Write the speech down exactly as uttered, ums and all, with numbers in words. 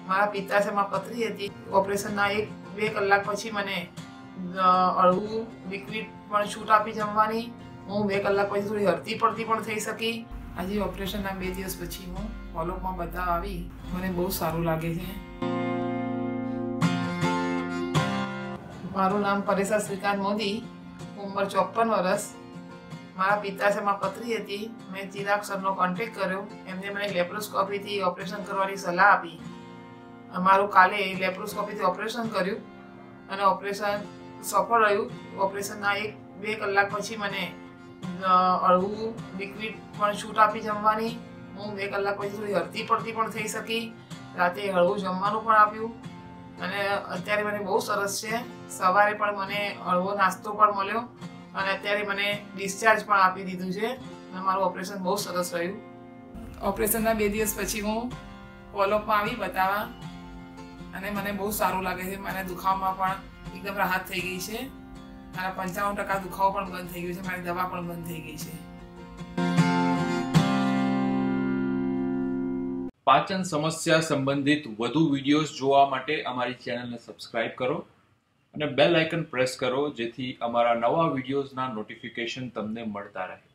મારા પિત્તાશયમાં પથરી હતી. ઓપરેશનના એક બે કલાક પછી મને હળવું લિક્વિડ પણ છૂટ આપી જમવાની. હું બે કલાક પછી થોડી હરતી પડતી પણ થઈ શકી. આજે ઓપરેશનના બે દિવસ પછી હું ફોલોઅપમાં બતાવવા આવી. મને બહુ સારું લાગે છે. મારું નામ પરેશા શ્રીકાંત મોદી, ઉંમર ચોપન વર્ષ. મારા પિત્તાશયમાં પથરી હતી. મેં ચિરાગ સરનો કોન્ટેક્ટ કર્યો. એમને મને લેપ્રોસ્કોપીથી ઓપરેશન કરવાની સલાહ આપી. અમારું કાલે લેપ્રોસ્કોપીથી ઓપરેશન કર્યું અને ઓપરેશન સફળ રહ્યું. ઓપરેશનના એક બે કલાક પછી મને હળવું લિક્વિડ પણ છૂટ આપી જમવાની. હું બે કલાક પછી થોડી હરતી પડતી પણ થઈ શકી. રાતે હળવું જમવાનું પણ આપ્યું અને અત્યારે મને બહુ સરસ છે. સવારે પણ મને હળવો નાસ્તો પણ મળ્યો અને અત્યારે મને ડિસ્ચાર્જ પણ આપી દીધું છે અને મારું ઓપરેશન બહુ સરસ રહ્યું. ઓપરેશનના બે દિવસ પછી હું ફોલોઅપમાં આવી બતાવવા અને મને બહુ સારું લાગે છે. મને દુખાવામાં પણ એકદમ રાહત થઈ ગઈ છે. મારા પંચાવન ટકા દુખાવો પણ બંધ થઈ ગયો છે. મારી દવા પણ બંધ થઈ ગઈ છે. પાચન સમસ્યા સંબંધિત વધુ વિડીયોઝ જોવા માટે અમારી ચેનલને સબસ્ક્રાઇબ કરો અને બેલ આઇકન પ્રેસ કરો, જેથી અમારા નવા વિડીયોઝના નોટિફિકેશન તમને મળતા રહે.